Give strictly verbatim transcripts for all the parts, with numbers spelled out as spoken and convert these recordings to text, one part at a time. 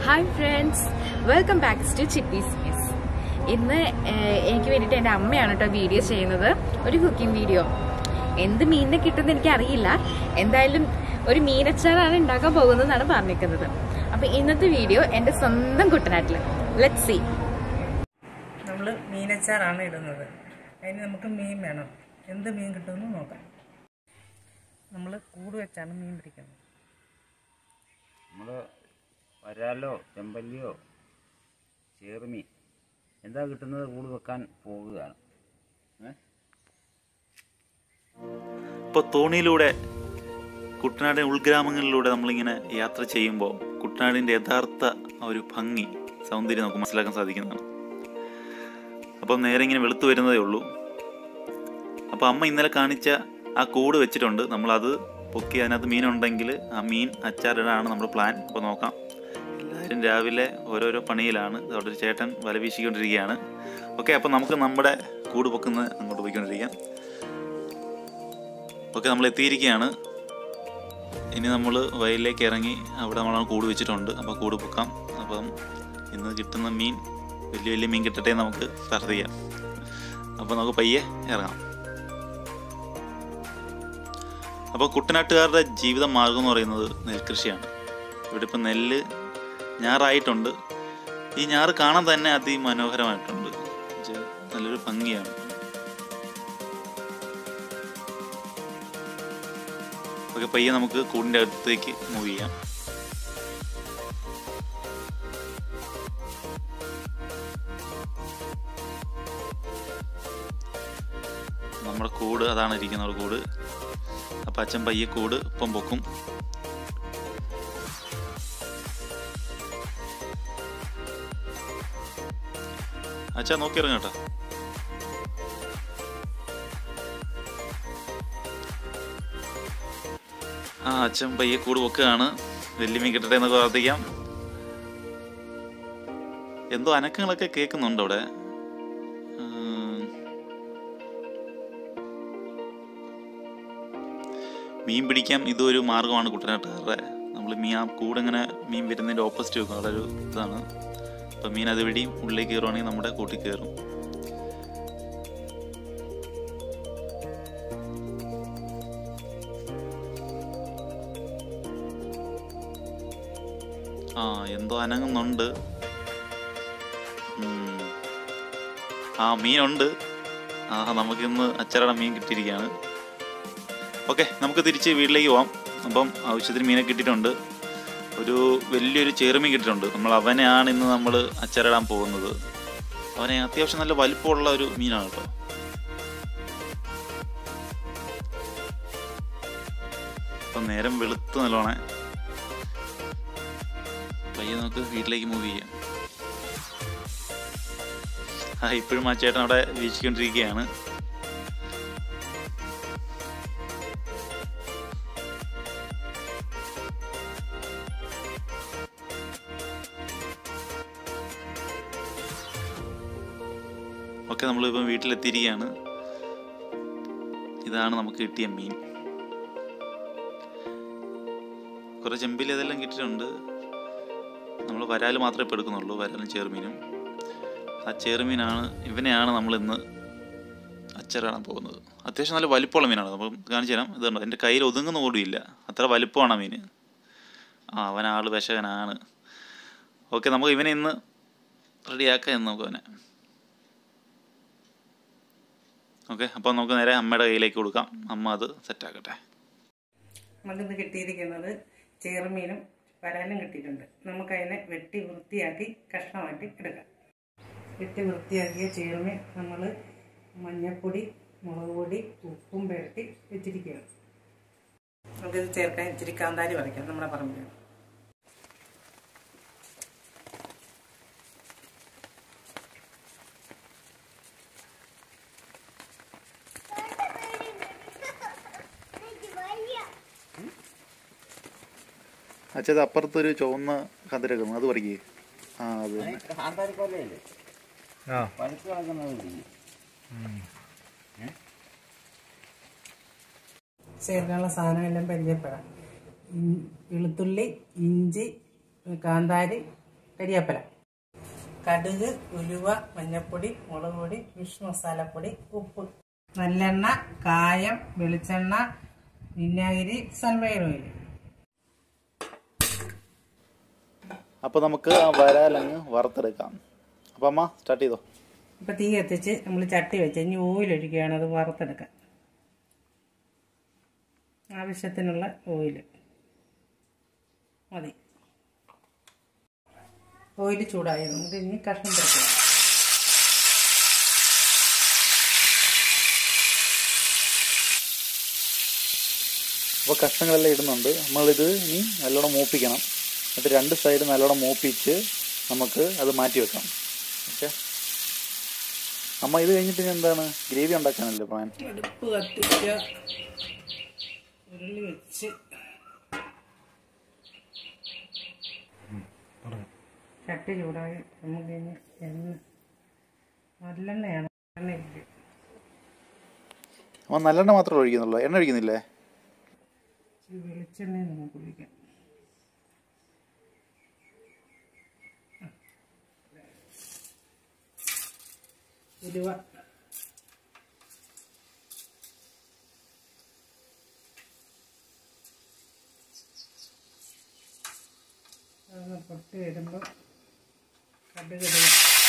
Hi friends, welcome back to Chippy's Mess. ഇന്ന് എനിക്ക് വേണ്ടിയിട്ട് എൻ്റെ അമ്മയാണ് കേട്ടോ വീഡിയോ ചെയ്യുന്നത്, ഒരു കുക്കിംഗ് വീഡിയോ. എന്ത് മീനിനെ കിട്ടുമെന്ന് എനിക്കറിയില്ല, എന്തായാലും ഒരു മീനച്ചാറാണ് ഉണ്ടാക്കാൻ പോകുന്നതെന്നാണ് പറഞ്ഞിരിക്കുന്നത്. അപ്പം ഇന്നത്തെ വീഡിയോ എൻ്റെ സ്വന്തം കുട്ടനാട്ടിൽ. Let's see. നമ്മൾ മീനച്ചാറാണ് ഇടുന്നത്. അതിന് നമുക്ക് മീൻ വേണം. എന്ത് മീൻ കിട്ടുമെന്ന് നോക്കാം. നമ്മൾ കൂട് വെച്ചാണ് മീൻ പിടിക്കുന്നത്. നമ്മൾ വരാലോ ചെമ്പല്ലിയോ cherumeen എന്താ കിട്ടുന്നത് കൂട് വെക്കാൻ പോവുകയാണ്. ഇപ്പോൾ തോണിയിലൂടെ കുട്ടനാടിൻ്റെ ഉൾഗ്രാമങ്ങളിലൂടെ നമ്മളിങ്ങനെ യാത്ര ചെയ്യുമ്പോൾ കുട്ടനാടിൻ്റെ യഥാർത്ഥ ഒരു ഭംഗി സൗന്ദര്യം നമുക്ക് മനസ്സിലാക്കാൻ സാധിക്കുന്നതാണ്. അപ്പം നേരെ ഇങ്ങനെ വെളുത്തു വരുന്നതേ ഉള്ളൂ. അപ്പോൾ അമ്മ ഇന്നലെ കാണിച്ച ആ കൂട് വെച്ചിട്ടുണ്ട്. നമ്മളത് പൊക്കി അതിനകത്ത് മീനുണ്ടെങ്കിൽ ആ മീൻ അച്ചാറിടാനാണ് നമ്മുടെ പ്ലാൻ. അപ്പോൾ നോക്കാം. എല്ലാവരും രാവിലെ ഓരോരോ പണിയിലാണ്. അവിടെ ഒരു ചേട്ടൻ വല വീശിക്കൊണ്ടിരിക്കുകയാണ്. ഓക്കെ, അപ്പോൾ നമുക്ക് നമ്മുടെ കൂട് പൊക്കുന്നത് അങ്ങോട്ട് പോയിക്കൊണ്ടിരിക്കാം. ഓക്കെ, നമ്മൾ എത്തിയിരിക്കുകയാണ്. ഇനി നമ്മൾ വയലിലേക്ക് ഇറങ്ങി അവിടെ നമ്മൾ കൂട് വെച്ചിട്ടുണ്ട്. അപ്പോൾ കൂട് പൊക്കാം. അപ്പം ഇന്ന് കിട്ടുന്ന മീൻ വലിയ വലിയ മീൻ കിട്ടട്ടെ നമുക്ക് പ്രാർത്ഥിക്കാം. അപ്പോൾ നമുക്ക് പയ്യെ ഇറങ്ങാം. അപ്പോൾ കുട്ടനാട്ടുകാരുടെ ജീവിത മാർഗം എന്ന് പറയുന്നത് നെൽകൃഷിയാണ്. ഇവിടെ ഇപ്പം നെല്ല് ഞാറായിട്ടുണ്ട്. ഈ ഞാറ് കാണാൻ തന്നെ അതിമനോഹരമായിട്ടുണ്ട്. നല്ലൊരു ഭംഗിയാണ്. ഓക്കെ, പയ്യെ നമുക്ക് കൂടിൻ്റെ അടുത്തേക്ക് മൂവ് ചെയ്യാം. നമ്മുടെ കൂട് അതാണ് ഇരിക്കുന്ന ഒരു കൂട്. അപ്പം അച്ഛൻ പയ്യെ കൂട് ഇപ്പം പൊക്കും. അച്ഛാ നോക്കിയിറങ്ങ കേട്ടോ. ആ അച്ഛൻ പയ്യെ കൂട് പൊക്കുകയാണ്. വലിയ മീൻ കിട്ടട്ടെ എന്നൊക്കെ പ്രാർത്ഥിക്കാം. എന്തോ അനക്കങ്ങളൊക്കെ കേൾക്കുന്നുണ്ട് അവിടെ. മീൻ പിടിക്കാം. ഇതൊരു മാർഗമാണ് കുട്ടനാട്ടുകാരുടെ. നമ്മൾ മീൻ ആ കൂടെ ഇങ്ങനെ മീൻ വരുന്നതിൻ്റെ ഓപ്പോസിറ്റ് വെക്കും. അവിടെ ഒരു ഇതാണ്. അപ്പം മീൻ അതുവഴിയും ഉള്ളിലേക്ക് കയറുവാണെങ്കിൽ നമ്മുടെ കൂട്ടിൽ കയറും. ആ എന്തോ അനങ്ങുന്നുണ്ട്. ആ മീനുണ്ട്. ആ നമുക്കിന്ന് അച്ചറയുടെ മീൻ കിട്ടിയിരിക്കുകയാണ്. ഓക്കെ, നമുക്ക് തിരിച്ച് വീട്ടിലേക്ക് പോവാം. അപ്പം ആവശ്യത്തിന് മീനെ കിട്ടിയിട്ടുണ്ട്. ഒരു വലിയൊരു cherumeen കിട്ടിയിട്ടുണ്ട്. നമ്മൾ അവനെയാണ് ഇന്ന് നമ്മൾ അച്ചാറിടാൻ പോകുന്നത്. അവനെ അത്യാവശ്യം നല്ല വലിപ്പമുള്ള ഒരു മീനാണ് കേട്ടോ. അപ്പം നേരം വെളുത്ത് നല്ലോണേ. പയ്യെ നമുക്ക് വീട്ടിലേക്ക് മൂവ് ചെയ്യാം. ആ ഇപ്പോഴും ആ ചേട്ടൻ അവിടെ വീശിക്കൊണ്ടിരിക്കുകയാണ്. ഓക്കെ, നമ്മളിപ്പം വീട്ടിലെത്തിയിരിക്കുകയാണ്. ഇതാണ് നമുക്ക് കിട്ടിയ മീൻ. കുറേ ചെമ്പിൽ അതെല്ലാം കിട്ടിയിട്ടുണ്ട്. നമ്മൾ വരാൽ മാത്രമേ ഇപ്പോൾ എടുക്കുന്നുള്ളൂ, വരാലും cherumeenും. ആ cherumeenാണ് ഇവനെയാണ് നമ്മളിന്ന് അച്ചാറിടാൻ പോകുന്നത്. അത്യാവശ്യം നല്ല വലിപ്പമുള്ള മീനാണ്. അപ്പം കാണിച്ചു തരാം. ഇതുണ്ടോ, എൻ്റെ കയ്യിൽ ഒതുങ്ങുന്ന കൂടിയില്ല, അത്ര വലിപ്പമാണ് ആ മീൻ. ആ അവനാൾ വിശകനാണ്. ഓക്കെ, നമുക്ക് ഇവനെ ഇന്ന് റെഡിയാക്കാം എന്ന് നമുക്ക് അവനെ. ഓക്കെ, അപ്പോൾ നമുക്ക് നേരെ അമ്മയുടെ കയ്യിലേക്ക് കൊടുക്കാം. അമ്മ അത് സെറ്റാക്കട്ടെ. നമുക്കിന്ന് കിട്ടിയിരിക്കുന്നത് cherumeenും വരാലും കിട്ടിയിട്ടുണ്ട്. നമുക്കതിനെ വെട്ടി വൃത്തിയാക്കി കഷ്ണമാക്കി എടുക്കാം. വെട്ടി വൃത്തിയാക്കിയ cherumeen നമ്മൾ മഞ്ഞൾപ്പൊടി, മുളക് പൊടി, ഉപ്പും പുരട്ടി വെച്ചിരിക്കുകയാണ്. നമുക്കിത് ചേർക്കാൻ ഇച്ചിരി കാന്താരി പറിക്കാം. നമ്മുടെ പറമ്പിൽ അച്ഛത് അപ്പുറത്തൊരു ചുവന്ന കതിരക്കുന്നു, അത് പറിക്കേ. ആ അത് ചേർക്കാനുള്ള സാധനം എല്ലാം പരിചയപ്പെടാം. വെളുത്തുള്ളി, ഇഞ്ചി, കാന്താരി, കരിവേപ്പില, കടുക്, ഉലുവ, മഞ്ഞൾപ്പൊടി, മുളക് പൊടി, ഫിഷ് മസാലപ്പൊടി, ഉപ്പ്, നല്ലെണ്ണ, കായം, വെളിച്ചെണ്ണ, വിനാഗിരി, സൺഫ്ലവർ ഓയിൽ. അപ്പോൾ നമുക്ക് ആ വരാലങ്ങ് വറുത്തെടുക്കാം. അപ്പം അമ്മ സ്റ്റാർട്ട് ചെയ്തോ. ഇപ്പം തീ കത്തിച്ച് നമ്മൾ ചട്ടി വെച്ച് ഇനി ഓയിലൊഴിക്കുകയാണ് അത് വറുത്തെടുക്കാൻ. ആവശ്യത്തിനുള്ള ഓയിൽ മതി. ഓയിൽ ചൂടായി നമുക്ക് ഇനി കഷ്ണം പൊരിക്കാം. അപ്പോൾ കഷ്ണങ്ങളെല്ലാം ഇടുന്നുണ്ട്. നമ്മളിത് ഇനി നല്ലോണം മൂപ്പിക്കണം. എന്നിട്ട് രണ്ട് സൈഡ് നല്ലോണം മൂപ്പിച്ച് നമുക്ക് അത് മാറ്റി വെക്കാം. ഓക്കെ അമ്മ, ഇത് കഴിഞ്ഞിട്ട് ഇനി എന്താണ്? ഗ്രേവി ഉണ്ടാക്കാനല്ലേ പ്ലാൻ? അടുപ്പ് കത്തിക്കുക, ഉരുളി വെച്ച് ചട്ടി ചൂടായി നമുക്ക് ഇനി എണ്ണ, നല്ലെണ്ണയാണ് എണ്ണ ഇല്ല. അമ്മ നല്ലെണ്ണ മാത്രമേ ഒഴിക്കുന്നുള്ളൂ, എണ്ണ ഒഴിക്കുന്നില്ലേ? വെളിച്ചെണ്ണ നമുക്ക് ഒഴിക്കാം. ഉലുവ, അതൊന്ന് പൊട്ടി വരുമ്പോൾ കടുക് ഇടുക.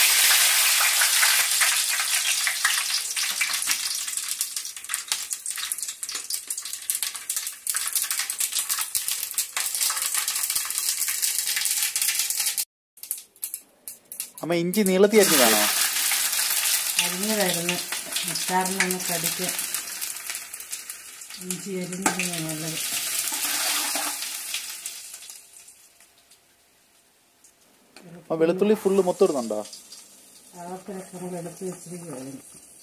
അമ്മ ഇഞ്ചി നീളത്തി അരിഞ്ഞതാണോ? അരിഞ്ഞതായിരുന്നു. അച്ചാറിനൊന്ന് കടിക്കുക. ഇഞ്ചി അരിഞ്ഞതാണ് നല്ലത്. അമ്മ വെളുത്തുള്ളി ഫുള്ള് മൊത്തം ഇടുന്നുണ്ടോ? ആവശ്യമൊക്കെ നമ്മൾ എടുത്ത് വെച്ചിരിക്കുകയായിരുന്നു.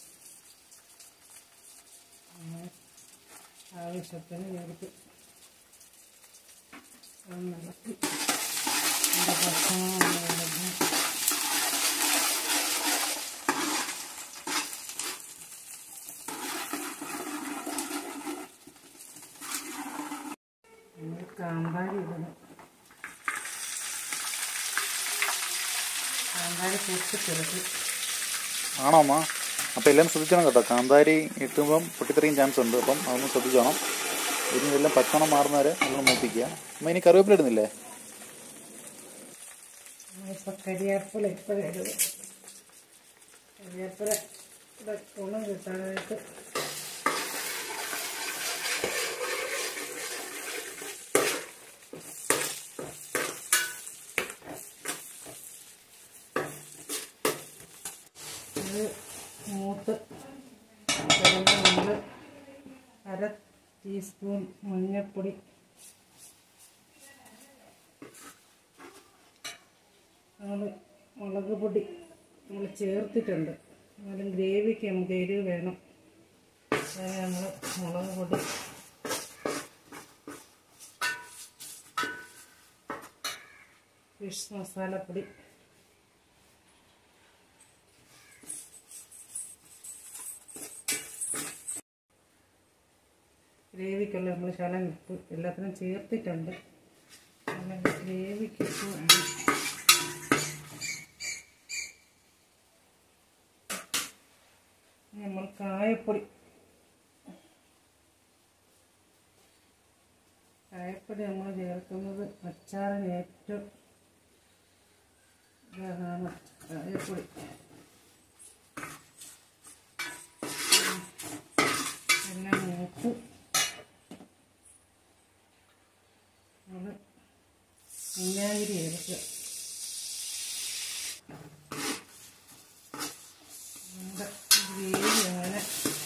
ആവശ്യത്തിന് എടുത്ത് ഇളക്കി അതിൻ്റെ ഭക്ഷണം കാന്താരി ഇടുന്നു. കാന്താരി പൊട്ടിച്ചെടുത്ത്. ആണോ അമ്മ? അപ്പോൾ എല്ലാം ശ്രദ്ധിക്കണം കേട്ടോ. കാന്താരി ഇട്ടുമ്പം പൊട്ടിത്തെറിയും ചാൻസ് ഉണ്ട്. അപ്പം അതൊന്ന് ശ്രദ്ധിച്ചോണം. ഇനി ഇതെല്ലാം പച്ചമണം മാറുന്ന വരെ നമ്മൾ മൂപ്പിക്കുക. അമ്മ ഇനി കറിവേപ്പില ഇടുന്നില്ലേ? ഇപ്പം കരിവേപ്പില ഇപ്പോഴും ഇടുക. കരിവേപ്പില ഗുണം കിട്ടാനായിട്ട് ഇത് മൂത്ത് വരുമ്പോൾ നമ്മൾ അര ടീസ്പൂൺ മഞ്ഞൾപ്പൊടി, നമ്മൾ മുളക് പൊടി നമ്മൾ ചേർത്തിട്ടുണ്ട്. എന്നാലും ഗ്രേവിക്ക് നമുക്ക് എരിവ് വേണം. അതിന് നമ്മൾ മുളക് പൊടി, ഫിഷ് മസാലപ്പൊടി, ഗ്രേവിക്കുള്ള നമ്മൾ ശകലം ഉപ്പ് എല്ലാത്തിനും ചേർത്തിട്ടുണ്ട്. ഗ്രേവിക്ക് നമ്മൾ കായപ്പൊടി കായപ്പൊടി നമ്മൾ ചേർക്കുന്നത് അച്ചാറിന് ഏറ്റവും ഇതാണ് കായപ്പൊടി. എല്ലാം മൂത്ത് നമ്മൾ വിനാഗിരി ചേർക്കുക. നമ്മുടെ ഗ്രേവി അങ്ങനെ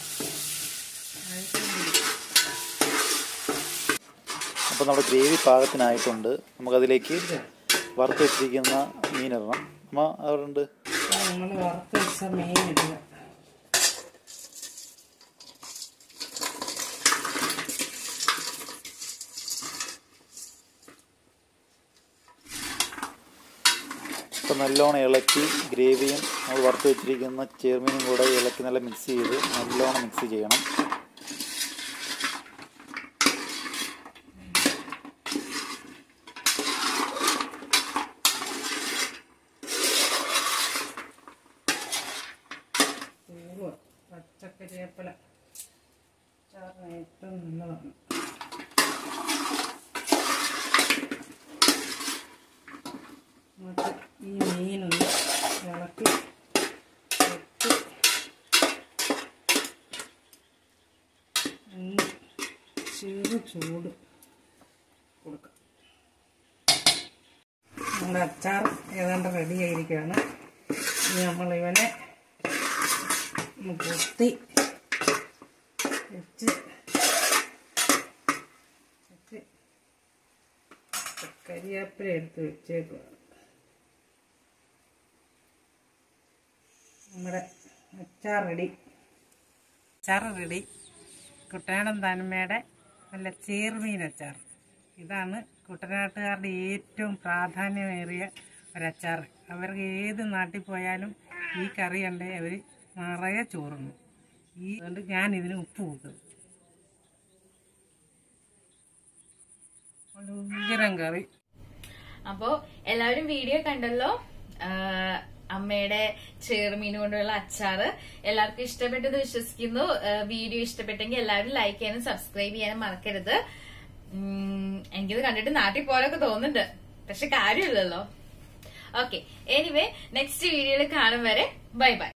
അപ്പോൾ നമ്മുടെ ഗ്രേവി പാകത്തിനായിട്ടുണ്ട്. നമുക്കതിലേക്ക് വറുത്ത് വെച്ചിരിക്കുന്ന മീനിടണം. അമ്മ അവിടെ ഉണ്ട്. നമ്മൾ വറുത്ത് വെച്ച മീൻ ഇടുക. അപ്പോൾ നല്ലോണം ഇളക്കി ഗ്രേവിയും നമ്മൾ വറുത്ത് വെച്ചിരിക്കുന്ന ചെറുമീനും കൂടെ ഇളക്കി നല്ല മിക്സ് ചെയ്ത് നല്ലോണം മിക്സ് ചെയ്യണം. കരിവേപ്പില അച്ചാറിന് ഏറ്റവും നല്ലതാണ്. നമുക്ക് ഈ മീനൊന്ന് ഇളക്കി വെച്ച് ഒന്ന് ചെറു ചൂട് കൊടുക്കാം. നമ്മുടെ അച്ചാർ ഏതാണ്ട് റെഡി ആയിരിക്കുകയാണ്. ഇനി നമ്മളിവനെ ഒന്ന് പൊത്തി വെച്ച് വെച്ച് കരിവേപ്പില എടുത്ത് വെച്ചേക്കുക. നമ്മുടെ അച്ചാർ റെഡി. അച്ചാർ റെഡി. കുട്ടനാടൻ തനിമയുടെ നല്ല ചേർമീൻ അച്ചാർ. ഇതാണ് കുട്ടനാട്ടുകാരുടെ ഏറ്റവും പ്രാധാന്യമേറിയ ഒരച്ചാർ. അവർക്ക് ഏത് നാട്ടിൽ പോയാലും ഈ കറി കണ്ടേ അവർ നിറയെ ചോറുന്നു. ഈ അതുകൊണ്ട് ഞാൻ ഇതിന് ഉപ്പ് കൂട്ടും. ഉഗ്രം കറി. അപ്പോ എല്ലാവരും വീഡിയോ കണ്ടല്ലോ. അമ്മയുടെ ചേർമീൻ കൊണ്ടുള്ള അച്ചാറ് എല്ലാവർക്കും ഇഷ്ടപ്പെട്ടത് വിശ്വസിക്കുന്നു. വീഡിയോ ഇഷ്ടപ്പെട്ടെങ്കിൽ എല്ലാവരും ലൈക്ക് ചെയ്യാനും സബ്സ്ക്രൈബ് ചെയ്യാനും മറക്കരുത്. എനിക്കിത് കണ്ടിട്ട് നാട്ടിൽ പോലൊക്കെ തോന്നുന്നുണ്ട്, പക്ഷെ കാര്യമില്ലല്ലോ. ഓക്കെ, എനിവേ നെക്സ്റ്റ് വീഡിയോയിൽ കാണും വരെ ബൈ ബൈ.